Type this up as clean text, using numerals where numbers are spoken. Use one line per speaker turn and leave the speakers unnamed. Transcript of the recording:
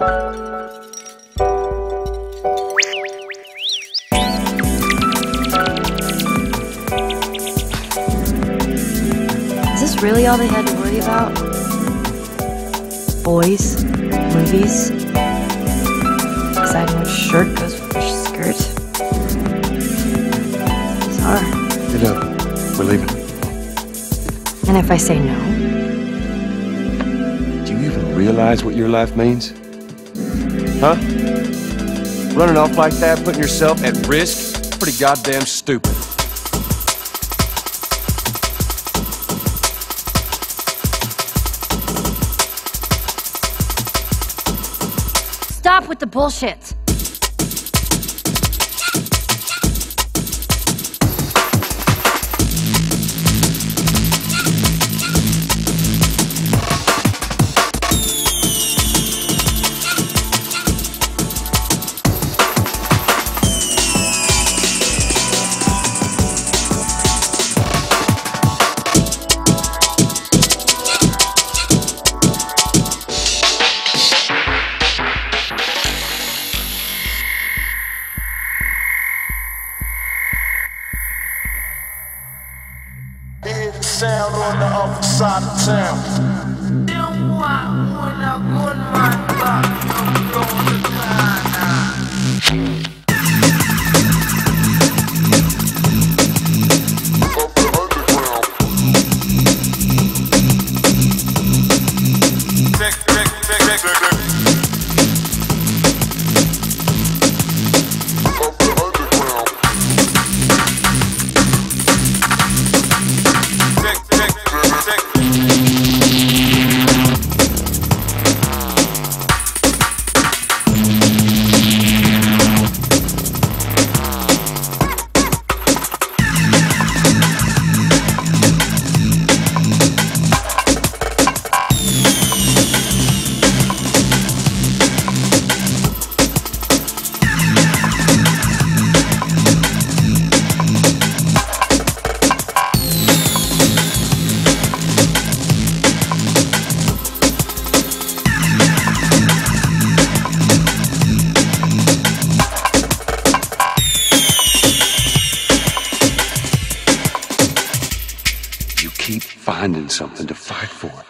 Is this really all they had to worry about? Boys, movies, deciding which shirt goes with which skirt. Bizarre.
Hey, look, we're leaving.
And if I say no?
Do you even realize what your life means? Huh? Running off like that, putting yourself at risk? Pretty goddamn stupid.
Stop with the bullshit!
Sound on the other side of town. Then what when I go to my block, I'm going to
Keep finding something to fight for.